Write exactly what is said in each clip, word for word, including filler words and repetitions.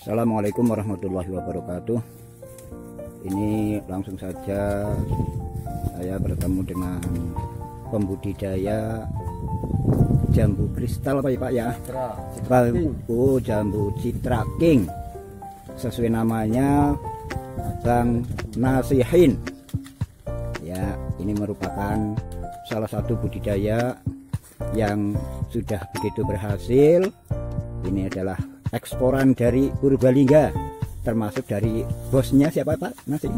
Assalamualaikum warahmatullahi wabarakatuh. Ini langsung saja saya bertemu dengan pembudidaya jambu kristal Pak ya Pak ya. Oh, jambu Citra King. Sesuai namanya Bang Nasihin. Ya, ini merupakan salah satu budidaya yang sudah begitu berhasil. Ini adalah eksporan dari Purbalingga, termasuk dari bosnya siapa Pak Nasihin?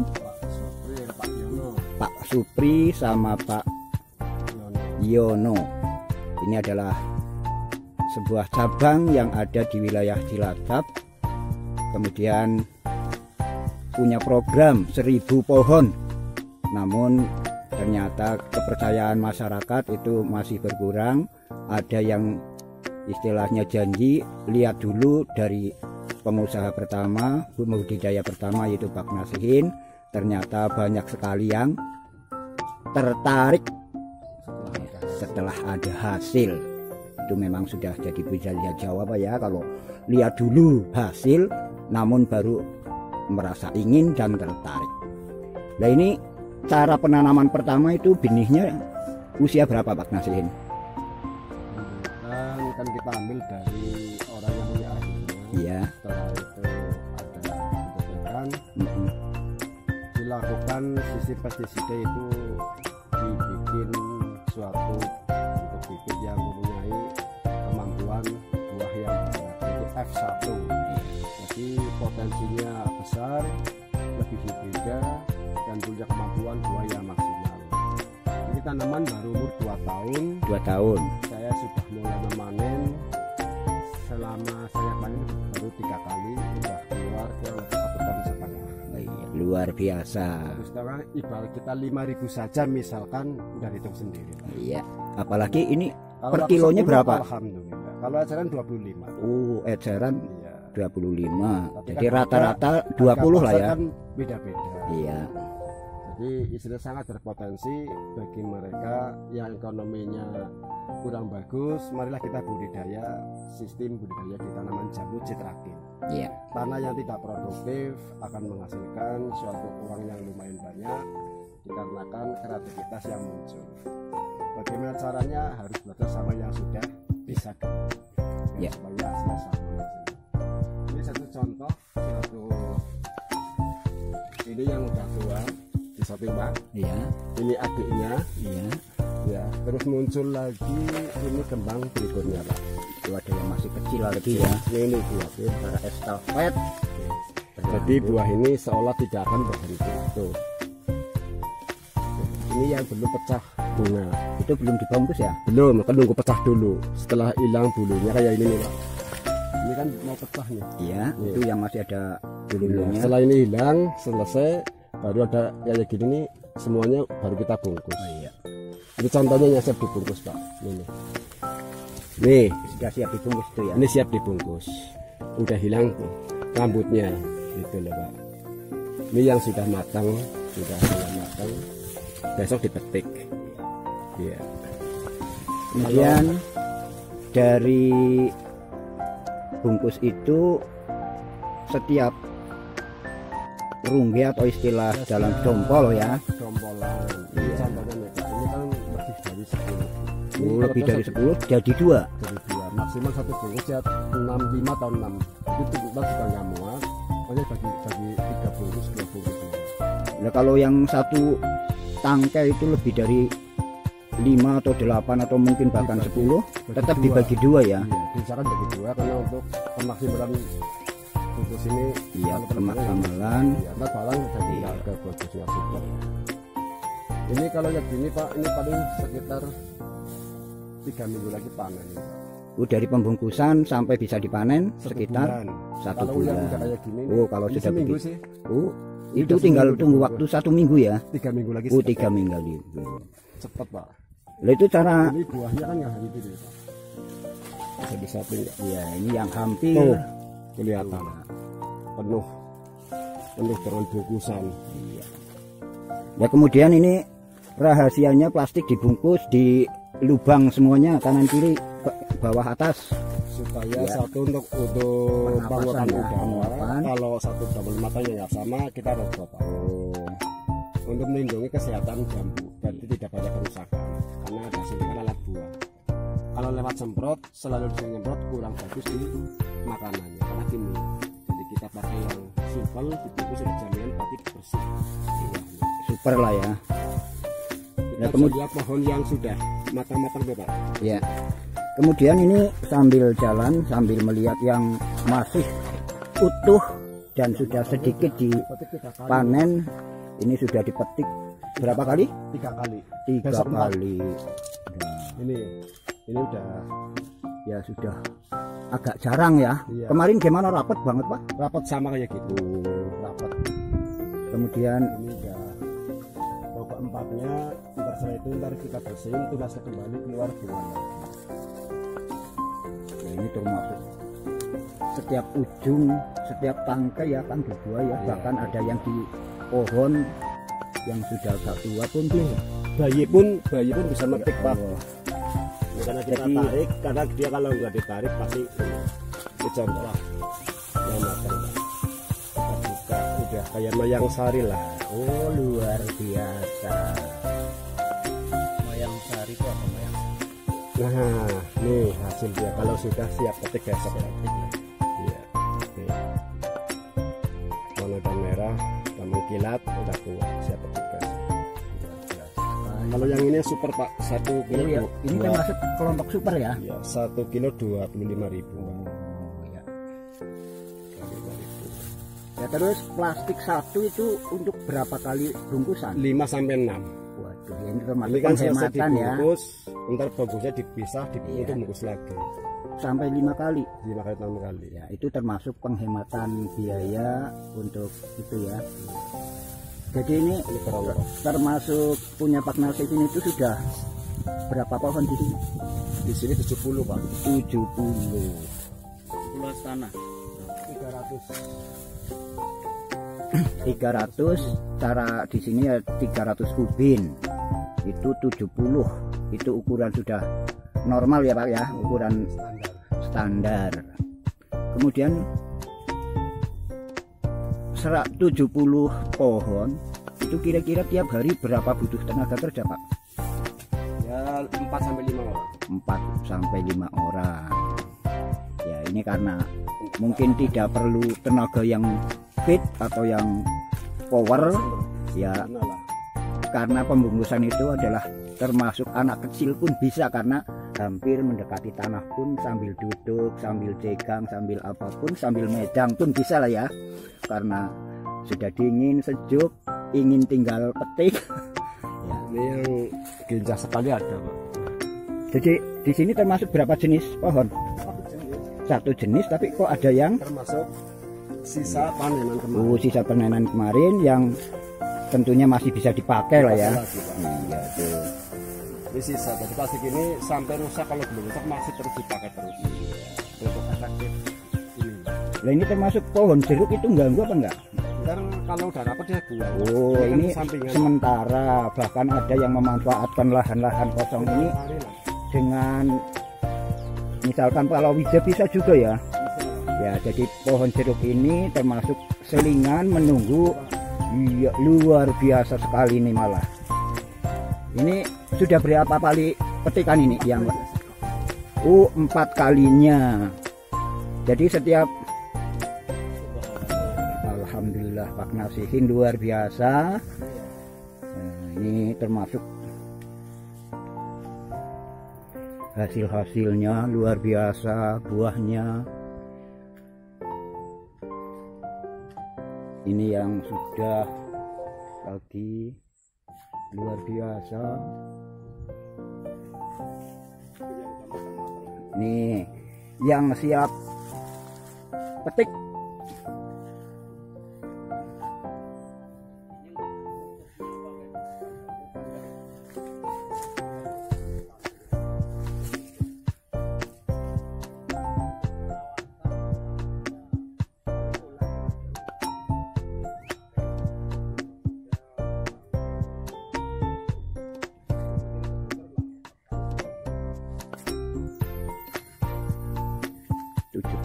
Pak Supri sama Pak Yono. Ini adalah sebuah cabang yang ada di wilayah Cilacap. Kemudian punya program seribu pohon. Namun ternyata kepercayaan masyarakat itu masih berkurang. Ada yang istilahnya janji, lihat dulu dari pengusaha pertama, budidaya pertama yaitu Pak Nasihin. Ternyata banyak sekali yang tertarik setelah ada hasil. Itu memang sudah jadi budidaya Jawa Pak ya, kalau lihat dulu hasil namun baru merasa ingin dan tertarik. Nah, ini cara penanaman pertama itu benihnya usia berapa Pak Nasihin? Kan, kan kita ambil dari orang yang punya ahlinya. Iya. Setelah itu ada pengecekan, Mm-hmm. dilakukan sisi pestisida itu dibikin suatu untuk bibit yang mempunyai kemampuan buah yang banyak, itu F satu. Jadi potensinya besar, lebih hibrida, dan punya kemampuan buah yang maksimal. Ini tanaman baru umur dua tahun. Dua tahun. Saya sudah mulai memanen. Selama saya panen baru tiga kali, sudah keluar ke satu ton setengah. Oh, iya, luar biasa. Terus sekarang ibarat kita lima ribu saja misalkan udah hitung sendiri. Iya. Apalagi ini Kalau per kilonya sepuluh, berapa? Alhamdulillah. Kalau eceran dua puluh lima. Oh, eceran Iya. dua puluh lima. Tapi Jadi kan rata-rata harga- dua puluh harga lah pasar ya. Kan beda-beda. Iya. Jadi istilah sangat berpotensi bagi mereka yang ekonominya kurang bagus. Marilah kita budidaya sistem budidaya di tanaman jambu Citra King. Iya. Tanah yang tidak produktif akan menghasilkan suatu uang yang lumayan banyak dikarenakan kreativitas yang muncul. Bagaimana caranya? Harus belajar sama yang sudah bisa dulu, Ya. supaya hasilnya sama. Ini satu contoh, satu ini yang udah tua di samping Pak. Iya. Ini adiknya, Iya. ya. Terus muncul lagi ini kembang berikutnya Pak. Itu ada yang masih kecil lagi ya. Ini buah. Cara estafet. Jadi buah ini seolah tidak akan berhenti. Tuh. Ini yang belum pecah bunga. Itu belum dibungkus ya? Belum, kan nunggu pecah dulu. Setelah hilang bulunya kayak ini nih Pak. Ini kan mau pecah nih. Iya. Iya. Itu yang masih ada bulu-bulunya. Setelah ini hilang, selesai, baru ada kayak gini nih, semuanya baru kita bungkus. Oh, iya. Ini contohnya yang siap dibungkus Pak. Ini. Nih, Sudah siap dibungkus itu ya. ini siap dibungkus. Udah hilang tuh rambutnya, gitu loh Pak. Ini yang sudah matang, sudah sudah matang. Besok dipetik. Iya. Kemudian dari bungkus itu setiap rungge atau istilah dalam dompol ya. Dompolan. Ini Iya. contohnya nih Pak. Ini kan lebih dari sepuluh. Ini Oh, kalau lebih satu- dari sepuluh jadi dua. Jadi dua. Maksimal satu bungkus ya enam lima atau enam. Itu kita juga nggak muat. Makanya bagi bagi tiga bungkus dua bungkus. Nah, kalau yang satu tangkai itu lebih dari lima atau delapan atau mungkin bahkan Dibagi- sepuluh, bagi tetap dua. dibagi dua ya. Iya, diusahakan bagi dua karena untuk pemaksimalan bungkus ini Iya, kalau perlu- pemaksimalan. Iya, ntar barang jadi Iya. harga bungkusnya super. Ini kalau yang gini Pak, ini paling sekitar tiga minggu lagi panen. Oh, dari pembungkusan sampai bisa dipanen Satu sekitar bulan. satu Kalau yang bulan. udah kayak gini, Oh, kalau ini sudah seminggu begitu. sih, Oh, Ini itu udah tinggal seminggu tunggu dibungkus. waktu satu minggu ya. tiga minggu lagi. Oh, setelah- tiga minggu lagi. Cepet Pak. Lah itu cara Ini buahnya kan nggak hari ini Pak. Jadi samping ya. ya ini yang hampir Tuh, kelihatan penuh penuh dengan bungkusan. Iya. Ya kemudian ini rahasianya plastik dibungkus di lubang semuanya kanan kiri ba- bawah atas. supaya Ya. satu untuk untuk Pernapasan penguapan ya, udara. penguapan. Kalau satu double matanya nggak sama, kita roboh Pak. Oh, Untuk melindungi kesehatan jambu dan tidak banyak kerusakan karena ada suntikan alat buah. Kalau lewat semprot, selalu disini nyemprot kurang bagus di makanannya karena gini. Jadi kita pakai yang simpel, itu sudah jaminan pasti bersih. super lah ya. Kita Nah, kemudian- lihat pohon yang sudah matang-matang tuh Pak. Ya. Kemudian ini sambil jalan, sambil melihat yang masih utuh dan sudah sedikit Petik tiga kali. dipanen. Ini sudah dipetik berapa kali? Tiga kali. Tiga Besok empat. kali. Nah, Ini, ini udah ya sudah agak jarang ya. Iya. Kemarin gimana, rapet banget Pak? rapat sama kayak gitu. Oh, Rapat. kemudian Ini udah bau keempatnya. Ntar setelah itu ntar kita bersihin, tunasnya kembali keluar buah. ya ini termasuk setiap ujung, setiap tangkai ya kan berbuah ya. Iya. Bahkan ada yang di pohon yang sudah agak tua pun tuh. Bayi pun, bayi pun bisa metik Pak. Oh, Karena kita Jadi- tarik, karena dia kalau nggak ditarik pasti ini contoh yang matang Pak. Kita buka, udah kayak mayang sari lah. oh luar biasa. Mayang sari itu apa mayang? Nah, nih hasil dia kalau sudah siap petik besok ya. Iya. Nih. Warna udah merah, udah mengkilat, udah tua, siap petik besok. Kalau yang ini super Pak, satu kilo Ini ya, dua- ini dua- termasuk kelompok super ya. ya, satu kilo dua puluh lima ribu. Oh, ya. dua puluh lima ribu. Ya, terus plastik satu itu untuk berapa kali bungkusan? lima sampai enam. Waduh, ini termasuk Ini kan selesai penghematan ya. dibungkus, ntar bagusnya dipisah, Iya. dibungkus bungkus lagi. Sampai lima kali. Lima kali enam kali. Ya, itu termasuk penghematan biaya untuk itu ya. Jadi ini Ini kerontong. termasuk punya Pak Nasib ini itu sudah berapa pohon di sini? Di sini tujuh puluh Pak. tujuh puluh. Luas tanah. tiga ratus. tiga ratus, cara di sini ya tiga ratus kubin. Itu tujuh puluh. Itu ukuran sudah normal ya Pak ya, ukuran Standar. standar. Kemudian serak tujuh puluh pohon itu kira-kira tiap hari berapa butuh tenaga kerja Pak? Ya empat sampai lima orang. empat sampai lima orang. Ya ini karena mungkin tidak perlu tenaga yang fit atau yang power ya, Benar lah. karena pembungkusan itu adalah termasuk anak kecil pun bisa, karena hampir mendekati tanah pun sambil duduk, sambil jegang, sambil apapun, sambil medang pun bisa lah ya, karena sudah dingin, sejuk, ingin tinggal petik. Ya. Ini yang genjah sekali ada Pak. Jadi di sini termasuk berapa jenis pohon? Satu jenis, tapi kok ada yang Termasuk sisa panenan kemarin. uh, sisa panenan kemarin yang tentunya masih bisa dipakai lah ya. Lagi, Pak. Iya tuh. Ini sisa. Jadi plastik ini sampai rusak, kalau belum rusak masih terus dipakai terus. Untuk efektif ini. Nah ini termasuk pohon jeruk itu ganggu apa enggak? Ntar kalau udah rapat dia buang. Oh kan ini sampingan. sementara, bahkan ada yang memanfaatkan lahan-lahan kosong ini Hari lah. dengan misalkan palawija bisa juga ya. Bisa. Ya jadi pohon jeruk ini termasuk selingan menunggu. Iya luar biasa sekali ini malah. Ini sudah berapa kali petikan ini yang oh empat kalinya. Jadi setiap alhamdulillah Pak Nasihin luar biasa. Nah, ini termasuk hasil-hasilnya luar biasa, buahnya. Ini yang sudah lagi luar biasa. Nih yang siap petik.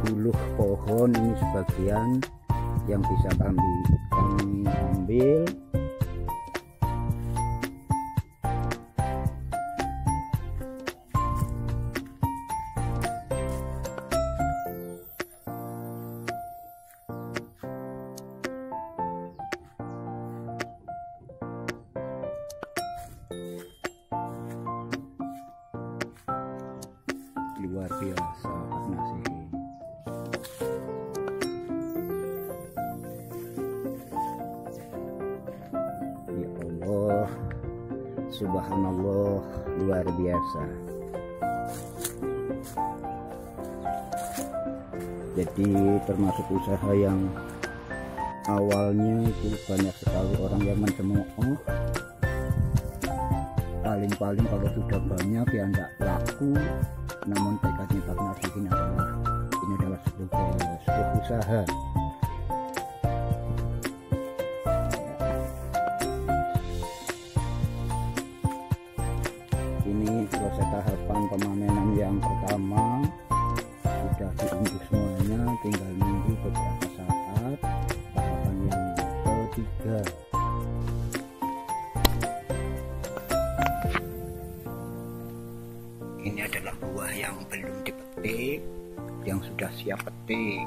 puluh pohon ini sebagian yang bisa kami kami ambil. Luar biasa panasnya. Ya Allah, subhanallah, luar biasa. Jadi termasuk usaha yang awalnya itu banyak sekali orang yang mencemooh. Paling-paling kalau sudah banyak ya enggak laku. Namun tekadnya Pak Nasihin adalah ini adalah sebuah, sebuah usaha. Ini proses tahapan pemanenan yang pertama sudah diunduh semuanya, tinggal nunggu beberapa saat tahapan yang ketiga. Ini adalah buah yang belum dipetik, yang sudah siap petik.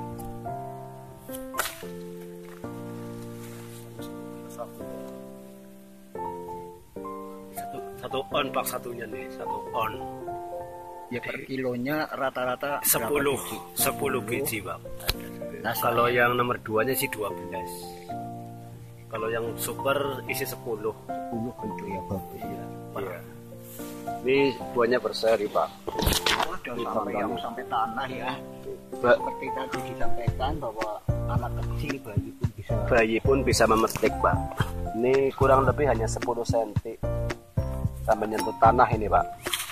Satu, satu on pak satunya nih, satu on. Ya per kilonya rata-rata sepuluh, sepuluh biji pak. Nah, kalau yang nomor duanya sih dua belas. Kalau yang super isi sepuluh. sepuluh itu ya bagus ya. Iya. Ini buahnya berseri pak. Oh, dan sampai yang sampai tanah ya. Ba Seperti tadi disampaikan bahwa anak kecil bayi pun bisa. bayi pun bisa memetik pak. Ini kurang lebih hanya sepuluh sentimeter sampai nyentuh tanah ini pak.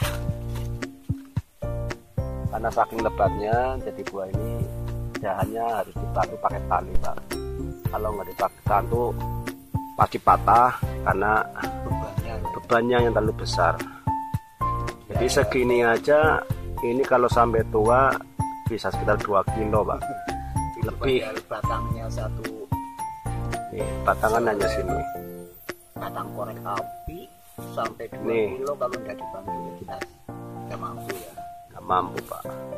Karena saking lebatnya, jadi buah ini dahannya harus dibantu pakai tali pak. Kalau nggak dibantu pasti patah karena Bebannya, bebannya yang terlalu besar. Jadi segini aja, ini kalau sampai tua bisa sekitar dua kilo pak. Lebih. Batangnya satu, Nih, batangan hanya sini. batang korek api sampai dua Nih. kilo kalau nggak dibantu ya kita nggak mampu ya. Nggak mampu pak.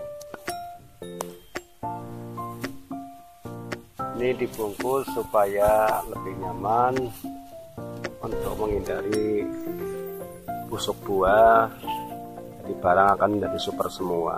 Ini dibungkus supaya lebih nyaman untuk menghindari busuk buah. Jadi barang akan menjadi super semua.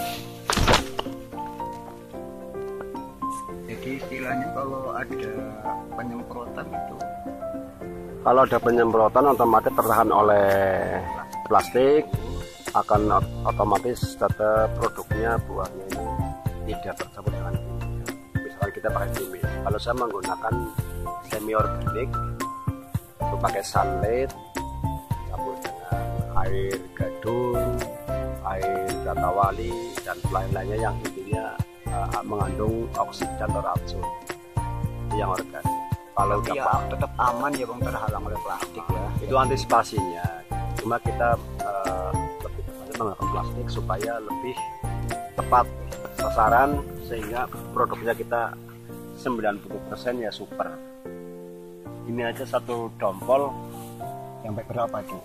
Jadi istilahnya kalau ada penyemprotan itu Kalau ada penyemprotan otomatis tertahan oleh plastik, akan otomatis tetap produknya buahnya ini tidak tercampur dengan kimia. Misalkan kita pakai kimia, kalau saya menggunakan semi organik itu pakai sunlight campur dengan air gadung, air gatawali dan lain-lainnya yang intinya uh, mengandung oksigen atau racun. Itu yang organik. Kalau ya gampang tetap aman ya bang, terhalang oleh plastik ya. itu antisipasinya. Cuma kita uh, lebih tepatnya menggunakan plastik supaya lebih tepat sasaran sehingga produknya kita sembilan puluh persen ya super. Ini aja satu dompol Sampai berapa tuh?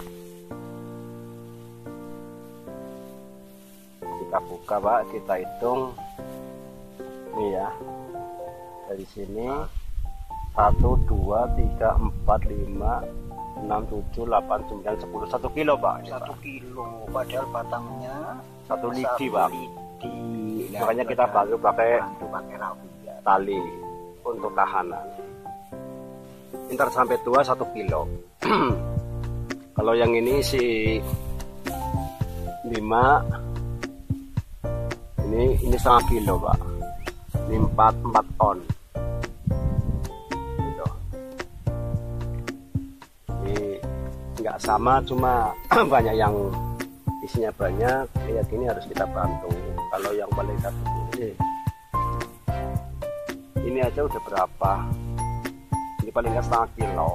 kita buka pak, kita hitung nih ya, dari sini satu, dua, tiga, empat, lima, enam, tujuh, delapan, sembilan, sepuluh, satu kilo pak. Satu kilo, padahal batangnya Satu lidi satu pak. lidi. Makanya kita bantu pakai bantu pakai rapi ya. tali untuk tahanan. Ntar sampai tua satu kilo. Kalau yang ini si lima, ini ini setengah kilo pak. Ini empat empat ton. Gitu. Ini nggak sama, cuma banyak yang isinya banyak. Kayak gini harus kita bantu. Kalau yang paling satu ini, ini aja udah berapa? Ini paling nggak setengah kilo.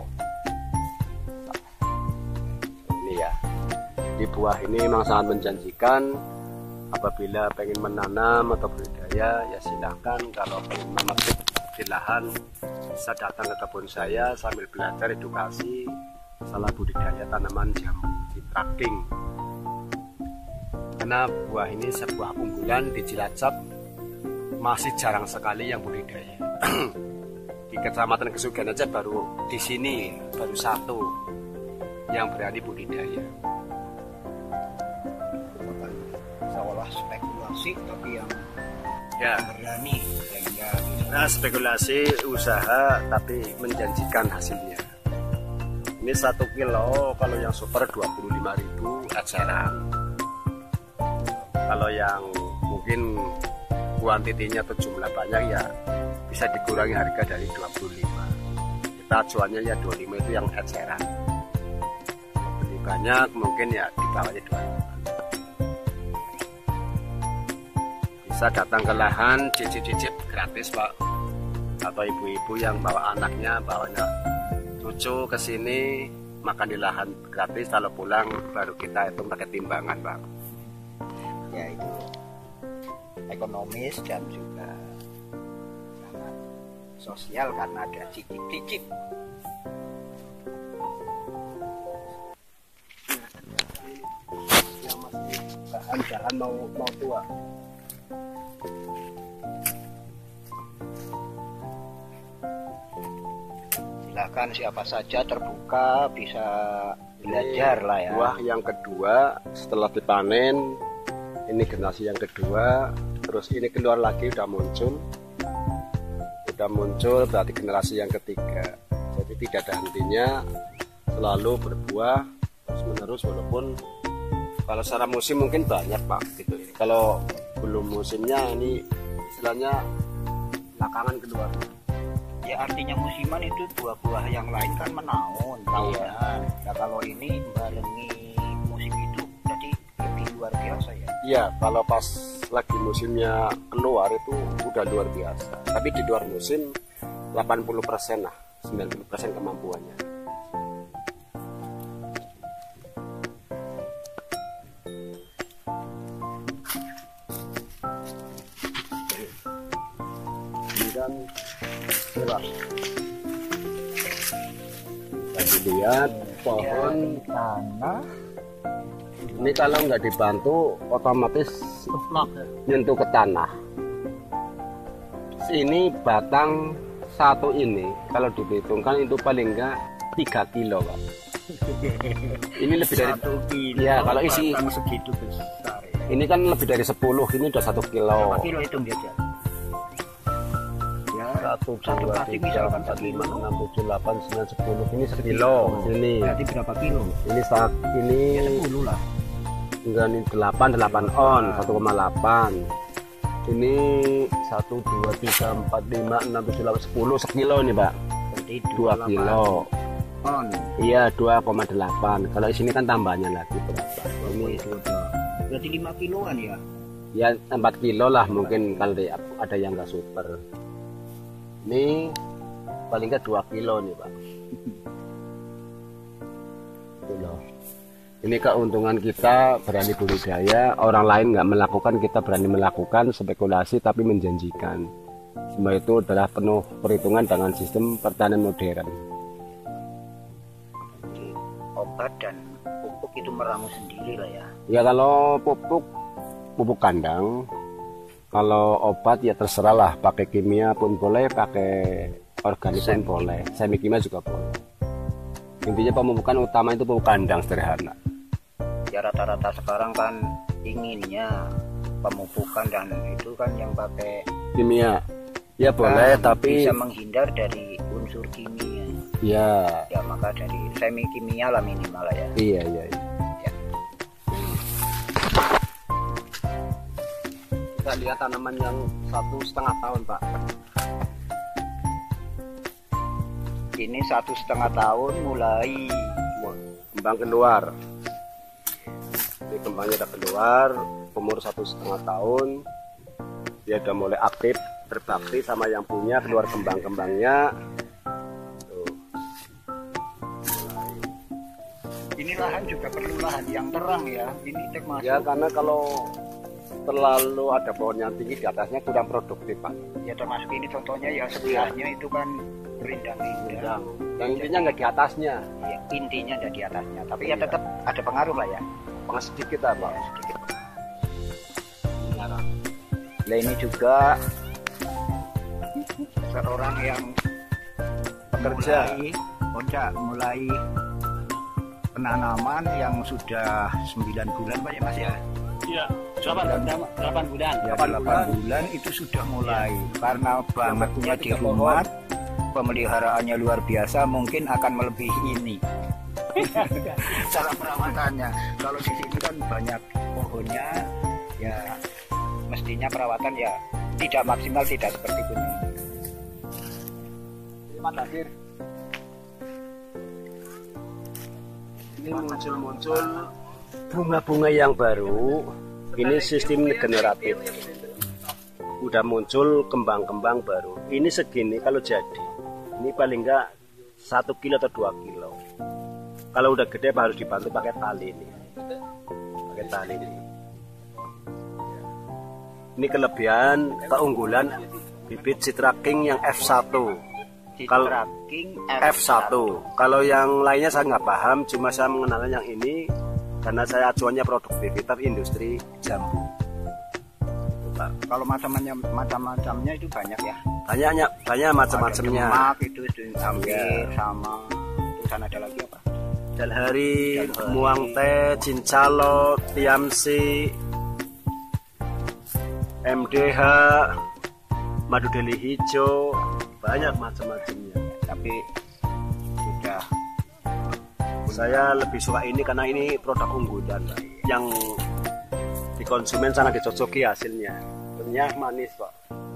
Ini ya, di buah ini memang sangat menjanjikan apabila pengen menanam atau budidaya budidaya ya silahkan. Kalau ingin memetik di lahan bisa datang ke kebun saya sambil belajar edukasi masalah budidaya tanaman jambu di tracking. Karena buah ini sebuah unggulan di Cilacap, masih jarang sekali yang budidaya. Di Kecamatan Kesugihan aja baru di sini baru satu yang berani budidaya. Seolah spekulasi tapi yang Ya, berani sehingga nah spekulasi usaha tapi menjanjikan hasilnya. Ini satu kilo kalau yang super dua puluh lima ribu eceran. Kalau yang mungkin kuantitinya atau jumlah banyak ya bisa dikurangi harga dari dua puluh lima. Kita jualnya ya dua puluh lima itu yang eceran. Kalau beli banyak mungkin ya di bawahnya dua puluh lima. Bisa datang ke lahan, cicip-cicip gratis Pak. Atau ibu-ibu yang bawa anaknya, bawanya cucu ke sini makan di lahan gratis, kalau pulang baru kita itu pakai timbangan Pak. ya itu ekonomis dan juga sangat sosial karena ada cicip-cicip. Yang masih bahan-bahan mau mau tua. Silakan siapa saja terbuka bisa belajar lah ya. Buah yang kedua setelah dipanen, ini generasi yang kedua, terus ini keluar lagi udah muncul, udah muncul berarti generasi yang ketiga. Jadi tidak ada hentinya, selalu berbuah terus menerus walaupun kalau secara musim mungkin banyak Pak gitu. Kalau belum musimnya ini istilahnya belakangan keluar. Ya artinya musiman itu buah-buah yang lain kan menaun tahunan. Nah kalau ini barengi musim itu jadi lebih luar biasa ya. Iya, kalau pas lagi musimnya keluar itu udah luar biasa. Tapi di luar musim delapan puluh persen lah, sembilan puluh persen kemampuannya. Ini kan coba kita lihat pohon tanah ini kalau nggak dibantu otomatis nyentuh ke tanah. Ini batang satu ini kalau diperhitungkan itu paling enggak tiga kilo Pak. Ini lebih dari satu kilo. Ya kalau isi segitu besar ya. ini kan lebih dari sepuluh, ini udah satu kilo. Berapa kilo hitung dia? Satu, Satu dua, plastik tiga, misalkan empat, sekilo. lima, enam, tujuh, delapan, sembilan, sepuluh. Ini sekilo. Ini, Berarti berapa kilo? ini saat ini Ya sepuluh lah. enggak ini delapan, delapan on, satu koma delapan. Ini satu, dua, tiga, empat, lima, enam, tujuh, delapan, sepuluh sekilo nih Pak. Berarti Dua kilo. on. Iya dua koma delapan. Kalau di sini kan tambahnya lagi berapa? Ini Berarti lima kiloan ya. ya empat kilo lah mungkin kalau ada yang nggak super. Ini paling nggak dua kilo nih Pak. Kilo. Ini keuntungan kita berani budidaya, orang lain nggak melakukan, kita berani melakukan, spekulasi tapi menjanjikan. Semua itu adalah penuh perhitungan dengan sistem pertanian modern. Jadi obat dan pupuk itu meramu sendiri lah ya. Ya kalau pupuk pupuk kandang, kalau obat ya terserah lah, pakai kimia pun boleh, pakai organik pun boleh, semi kimia juga boleh. Intinya pemupukan utama itu pupuk kandang sederhana. Ya rata-rata sekarang kan inginnya pemupukan dan itu kan yang pakai Kimia, ya boleh, kan tapi bisa menghindar dari unsur kimia. ya, Ya maka dari semi kimia lah minimal lah ya. iya iya. iya. Ya. Kita lihat tanaman yang satu setengah tahun Pak. Ini satu setengah tahun mulai Kembang keluar. Ini kembangnya udah keluar, umur satu setengah tahun, dia udah mulai aktif, berbakti sama yang punya, keluar kembang-kembangnya. Tuh. ini lahan juga perlu lahan yang terang ya. Ini termasuk Ya karena kalau terlalu ada pohon yang tinggi di atasnya kurang produktif Pak. Ya termasuk ini contohnya ya sebelahnya itu kan rindang-rindang. Yang intinya nggak di atasnya. Ya, intinya ada di atasnya, tapi ya tetap ada pengaruh lah ya. Pengaruh sedikit lah Pak. Sedikit. Nah ini juga seorang yang Pekerja. mulai, oh enggak, mulai penanaman yang sudah sembilan bulan Pak ya Mas ya? Iya, delapan bulan. Ya, delapan bulan itu sudah mulai karena bangetnya di rumah, pemeliharaannya luar biasa, mungkin akan melebihi ini. Cara perawatannya, kalau di sini kan banyak pohonnya, ya mestinya perawatan ya tidak maksimal, tidak seperti ini. Terima kasih. Ini muncul-muncul bunga-bunga yang baru. Ini sistem generatif. Udah muncul kembang-kembang baru. Ini segini kalau jadi. Ini paling enggak satu kilo atau dua kilo. Kalau udah gede harus dibantu pakai tali ini. Pakai tali ini. Ini kelebihan keunggulan bibit Citra King yang F satu. Kalau F satu. Kalau yang lainnya saya nggak paham, cuma saya mengenalnya yang ini karena saya acuannya produktivitas industri jambu. Kalau macam-macamnya macam-macamnya itu banyak ya. Banyaknya, banyak macam-macamnya. Itu itu hampir sama. Terus ada lagi apa? Dalhari, muang teh, cincalo, tiamsi, M D H, madu deli hijau, banyak macam-macamnya. Tapi sudah, saya lebih suka ini karena ini produk unggulan yang di konsumen sangat dicocoki hasilnya. Renyah, manis Pak.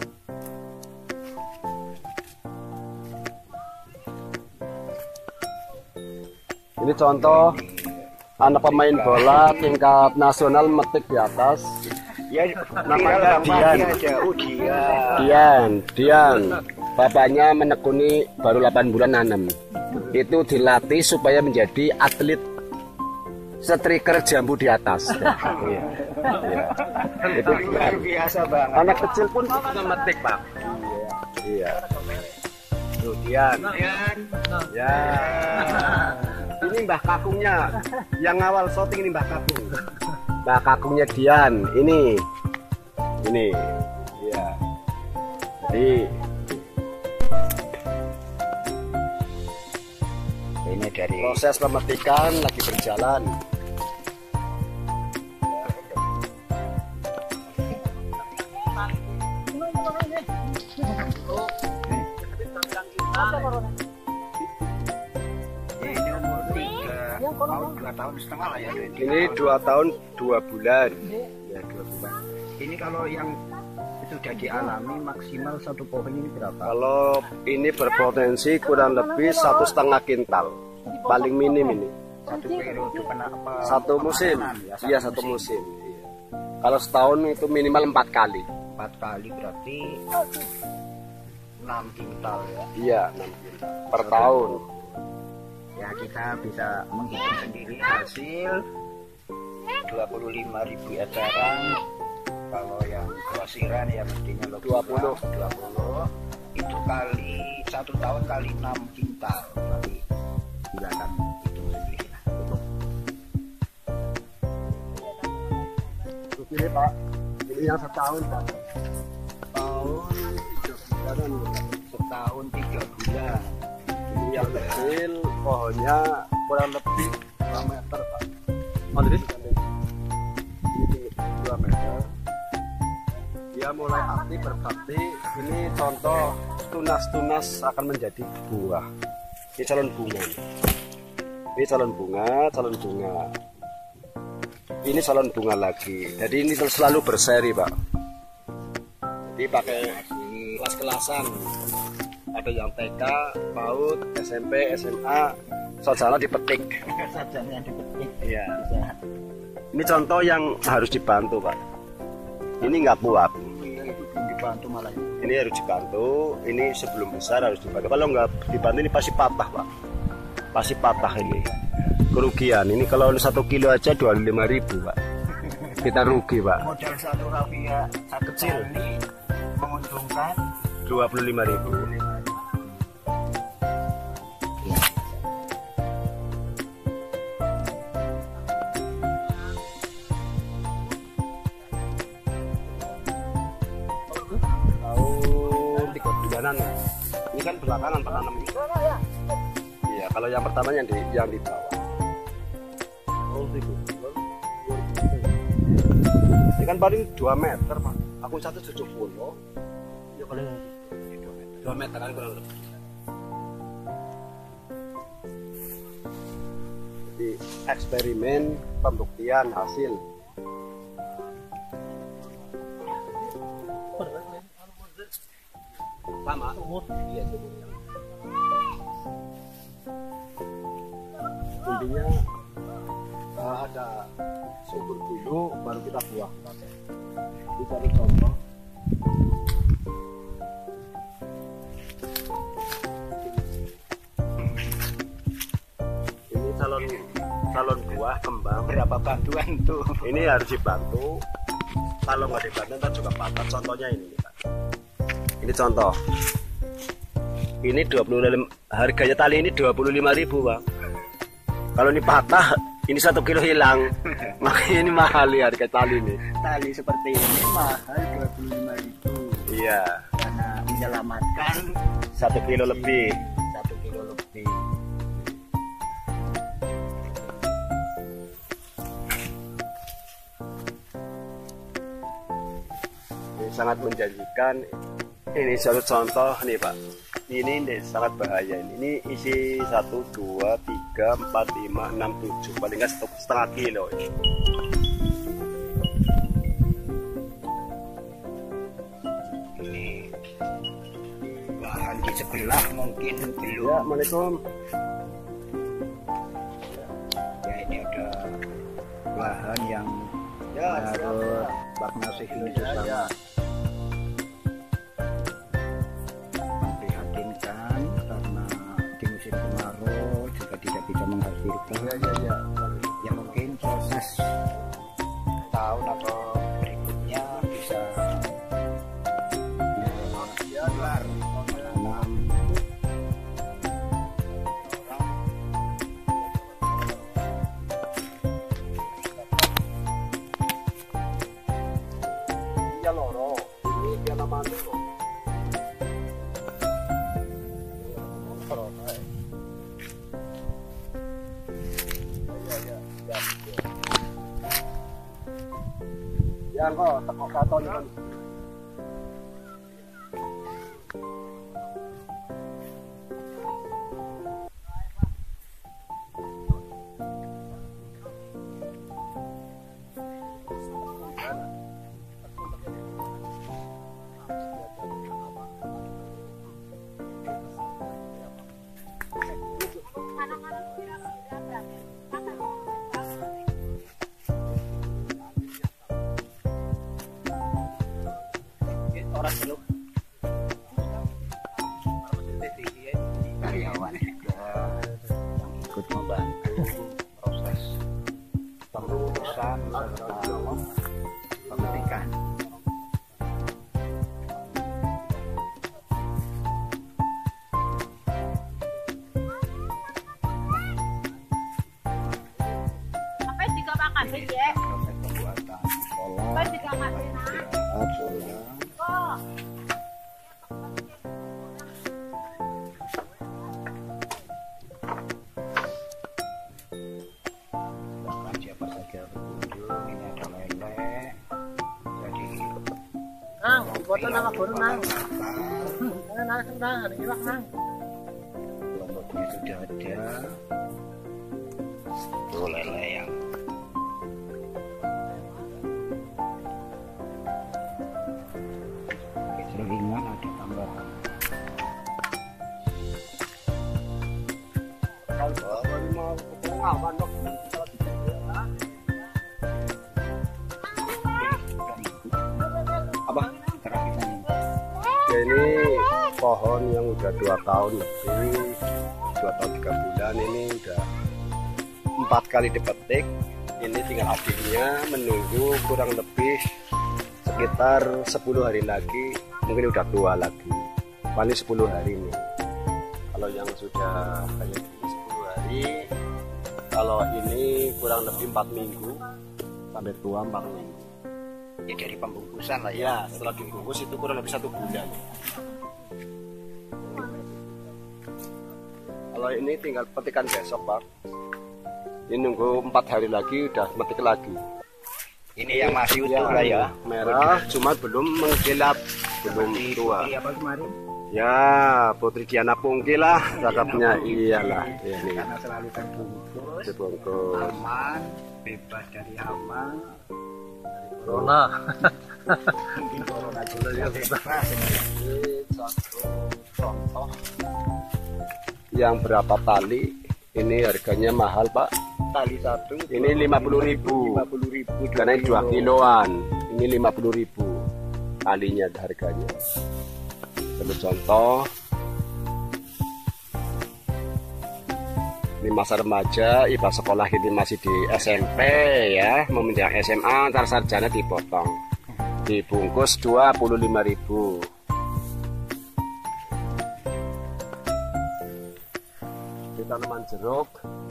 Ini contoh anak pemain bola tingkat nasional metik di atas. ya Namanya Dian. Oh, Dian. Dian, Dian. Bapaknya menekuni baru delapan bulan nanam. Itu dilatih supaya menjadi atlet striker jambu di atas. Iya. Iya. Itu luar biasa banget. anak kecil pun bisa metik, Pak. Iya. Tuh Dian. Ya. Ini Mbah Kakungnya. Yang awal syuting ini Mbah Kakung. Mbah Kakungnya Dian. Ini. Ini. Iya. Jadi Ini dari proses pemetikan lagi berjalan. ini umur tiga tahun dua tahun setengah lah ya. Ini dua tahun dua bulan. Ya, dua bulan. Ini kalau yang sudah dialami maksimal satu pohon ini berapa? Kalau ini berpotensi kurang lebih satu setengah kintal, paling minim ini. Satu periode kena apa? Satu musim, ya, iya satu musim. Iya. Kalau setahun itu minimal empat kali. Empat kali berarti enam kintal ya. Iya, enam kintal per tahun. Ya kita bisa menghitung sendiri hasil dua puluh lima ribu eceran. Kalau yang grosiran ya mestinya lebih dua puluh. dua puluh itu kali satu tahun kali enam kintal. Berarti silakan hitung sendiri lah. Ini Pak, ini yang setahun Pak. Setahun tiga bulan. Setahun tiga bulan. Ini yang kecil, pohonnya kurang lebih dua meter Pak. Madrid? Ini dua meter. Dia mulai aktif berbakti. Ini contoh tunas-tunas akan menjadi buah. Ini calon bunga. Ini calon bunga, calon bunga. Ini calon bunga lagi. Jadi ini selalu berseri, Pak. Jadi pakai kelas-kelasan. Ada yang T K, PAUD, S M P, S M A, sarjana dipetik. Sarjana dipetik. Iya. Ini contoh yang harus dibantu, Pak. Ini nggak kuat. Dibantu malah. Ini harus dibantu. Ini sebelum besar harus dibantu. Kalau nggak dibantu ini pasti patah, Pak. Pasti patah ini. Kerugian. Ini kalau satu kilo aja dua puluh lima ribu, Pak. kita rugi Pak. Modal satu rafia satu Kecil. kali menguntungkan dua puluh lima ribu. Tahun tiga bulanan. Ini kan belakangan penanam ini. Iya, kalau yang pertama yang di yang di bawah. Oh, tiga bulan. Ini kan paling dua meter Pak. Aku satu tujuh puluh. Ya paling dua meter kan kurang lebih. Jadi eksperimen pembuktian hasil. Sama. Iya, semuanya. Intinya uh, ada subur dulu baru kita buah. Ini cari contoh. Ini calon calon buah kembang. berapa bantuan tuh. Ini harus dibantu. Kalau nggak dibantu ntar juga patah. Contohnya ini nih, Pak. Ini contoh. Ini dua puluh lima, harganya tali ini dua puluh lima ribu Pak. Kalau ini patah, ini satu kilo hilang. Makanya ini mahal ya harga tali ini. Tali seperti ini mahal dua puluh lima ribu. Iya. Karena menyelamatkan Satu kilo lebih. satu kilo lebih. Ini sangat menjanjikan. Ini satu contoh nih Pak. Ini nih, sangat bahaya ini. Ini isi satu, dua, tiga, empat, lima, enam, tujuh. Paling nggak satu setengah kilo ini. Ini bahan di sebelah mungkin Ya, belum. Assalamualaikum. Ya ini ada bahan yang Ya, harus Bagnosif ini sama memprihatinkan karena di musim kemarau juga tidak bisa menghasilkan. Ya, ya, ya. Ya mungkin proses tahun atau berikutnya bisa ya, gelar menanam. Iya loro. Ini dia namanya kok. Ya kok, teko katon kan. Orang belum karyawan juga yang ikut membantu proses pengurusan serta pemetikan. Apa yang dikatakan sih ya? Proses pembuatan Apa pola, yang dikatakan nak? pola, Kok? bahkan siapa saja berkunjung. Ini ada lele, jadi Nang, foto nama guru nang. Nang, nang, nang, ada iwak nang. lomboknya sudah ada. Tuh lele yang selingan ada tambahan. Kalau mau pengawan dok. Apa? Kerapitan ini. Ya ini pohon yang udah dua tahun lebih, dua tahun tiga bulan ini udah empat kali dipetik. Ini tinggal adiknya menunggu kurang lebih sekitar sepuluh hari lagi, mungkin udah tua lagi. Paling sepuluh hari ini. Kalau yang sudah kayak gini sepuluh hari, kalau ini kurang lebih empat minggu sampai tua empat minggu. Ya dari pembungkusan lah ya. Ya, setelah dibungkus itu kurang lebih satu bulan. Kalau ini tinggal petikan besok, Pak. Ini nunggu empat hari lagi udah metik lagi. Ini yang masih utuh lah ya. Merah, cuma belum mengkilap, belum tua. Apa kemarin? Ya, Putri Diana Pungki lah, cakepnya iyalah. Ini Karena selalu terbungkus, dibungkus. aman, bebas dari hama, Corona. mungkin corona juga ya bebas. Ini satu contoh yang berapa tali? Ini harganya mahal, Pak. Tali satu. Ini lima puluh ribu. lima puluh ribu. Karena dua kiloan. Ini lima puluh ribu. Talinya harganya. Satu contoh. Ini masa remaja, ibarat sekolah ini masih di S M P ya, mau menjelang S M A, antar sarjana dipotong. Dibungkus dua puluh lima ribu. Tanaman jeruk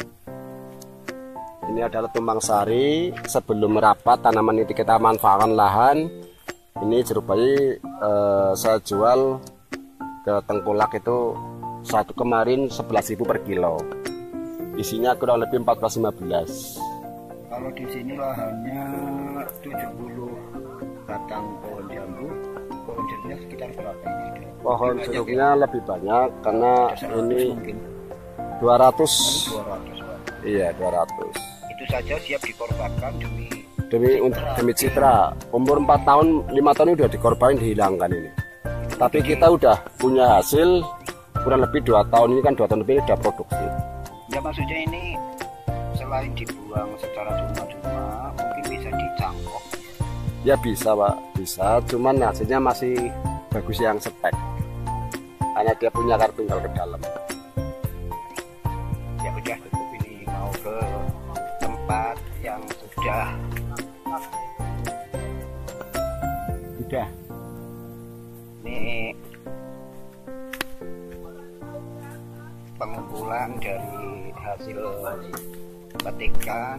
ini adalah tumbang sari. Sebelum merapat tanaman ini kita manfaatkan lahan. Ini jeruk bayi eh, saya jual ke Tengkulak itu satu kemarin sebelas ribu per kilo, isinya kurang lebih empat belas lima belas. Kalau di sini lahannya tujuh puluh batang pohon jambu, pohon jeruknya sekitar berapa ini? Pohon jeruknya lebih banyak karena ini mungkin dua ratus. dua ratus. Iya, dua ratus. Itu saja siap dikorbankan demi Demi untuk demi citra. Umur empat tahun, lima tahun ini udah dikorbanin, dihilangkan ini. Tapi kita udah punya hasil kurang lebih dua tahun ini kan dua tahun lebih udah produksi. ya, maksudnya ini selain dibuang secara cuma-cuma mungkin bisa dicangkok. Ya bisa, Pak, bisa. Cuman hasilnya masih bagus yang spek. Karena dia punya akar tunggal ke dalam. Ya udah cukup, ini mau ke tempat yang sudah sudah ini pengumpulan dari hasil petikan.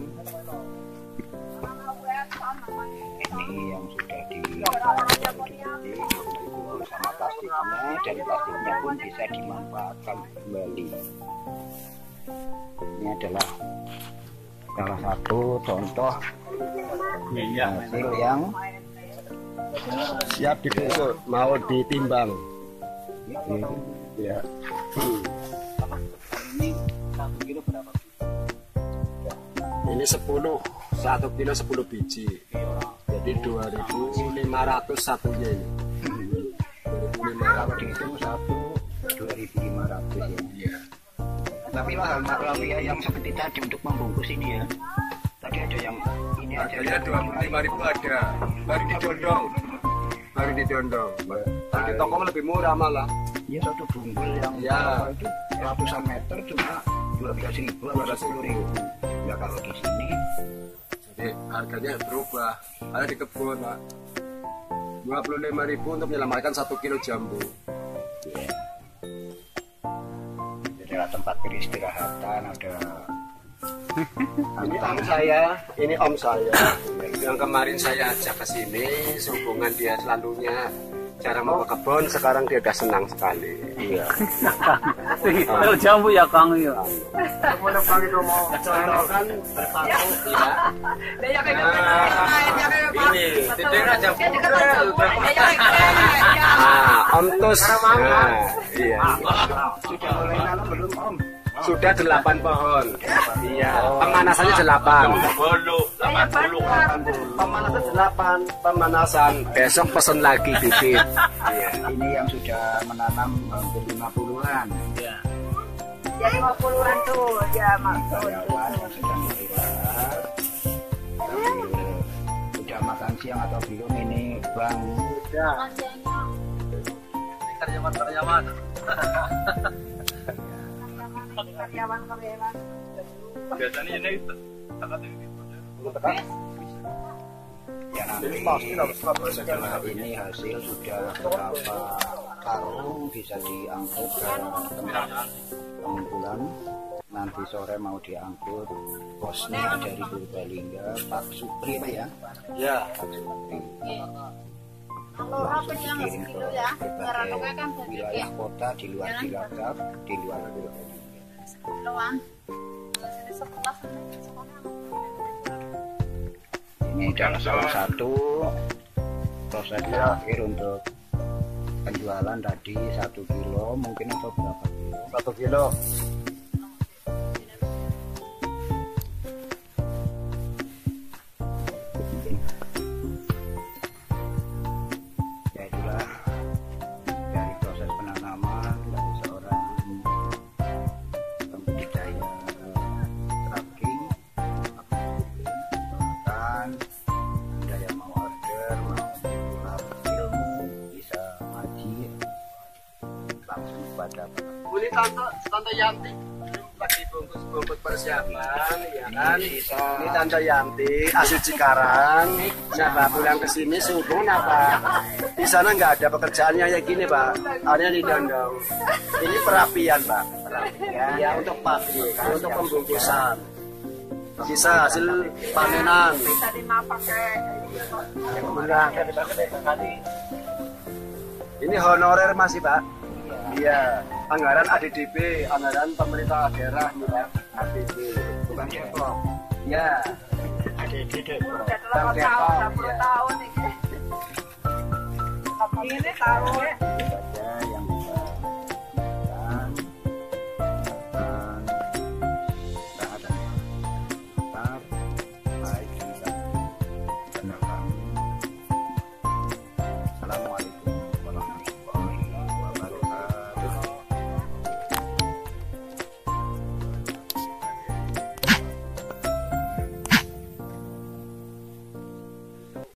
Ini yang sudah di sama plastiknya, dan plastiknya pun bisa dimanfaatkan kembali. Ini adalah salah satu contoh hasil yang Siap dibungkus, mau ditimbang. Ya. Ini sepuluh, satu kilo sepuluh biji. Jadi dua ribu lima ratus satunya ini. dua ribu lima ratus itu satu dua ribu lima ratus ya. Iya. Tapi lahan maklawiyah yang seperti tadi untuk membungkus ini ya. Tadi ada yang ini aja. Harganya dua puluh lima ribu ada. Baru didondong. Baru didondong. Kalau di toko lebih murah malah. Ya, satu bungkul yang Ya. itu ratusan meter cuma dua belas ribu atau sepuluh ribu. Ya kalau di sini Jadi harganya berubah. Ada di kebun, Pak. dua puluh lima ribu untuk menyelamatkan satu kilo jambu. ya. Ada tempat peristirahatan, ada Ini om saya, ini om saya. Yang kemarin saya ajak ke sini, sehubungan dia selalunya jarang mau ke kebun, sekarang dia udah senang sekali. Iya. Kalau jambu ya Kang ya. Boleh kali dong mau contohkan berpaku ya. Ini tidurnya jambu. Ah, om tus. Nah, iya. sudah mulai nanam belum Om? Sudah delapan pohon. Iya. Pemanasannya delapan. Pemanasan delapan. Pemanasan. Besok pesen lagi bibit. Iya. Ini yang sudah menanam hampir lima puluhan. Ya. Ya lima puluhan tuh, ya maksud. Karyawan yang sedang istirahat. Sambil sudah makan siang atau belum ini Bang? Karyawan-karyawan. karyawan-karyawan. Biasanya ini sangat Ya nanti setelah ini hasil sudah berapa karung bisa diangkut ke pengumpulan. Nanti sore mau diangkut bosnya dari Purbalingga, Pak Supri Pak ya. Ya. Pak Supri. Kalau apa yang Kirim ke segitu ya? berbagai wilayah kota di luar Cilacap, di luar Purbalingga. Kiloan. Sini sebelah sekolah. Ini adalah salah satu proses terakhir untuk penjualan tadi satu kilo, mungkin atau berapa kilo? Satu kilo. Ya itulah dari proses penanaman dari seorang pembudidaya tracking, bahkan ada yang mau order, mau pulang ilmu bisa ngaji langsung pada Ini tante tante Yanti lagi bungkus-bungkus persiapan, ya kan? Ini tante Yanti asli Cikarang. Nah, pulang ke sini subuh apa? Di sana nggak ada pekerjaannya ya gini, Pak. Ada di Dondong. Ini perapian, Pak. Perapian. Ya untuk pagi, untuk pembungkusan. Sisa hasil panenan. Bisa dipakai. Ini honorer masih, Pak. Iya, anggaran A D D B, anggaran pemerintah daerah, Pak. A D D B, bukan Depok. Ya, A D D B. Udah delapan tahun, enam puluh tahun ini. Ini taruh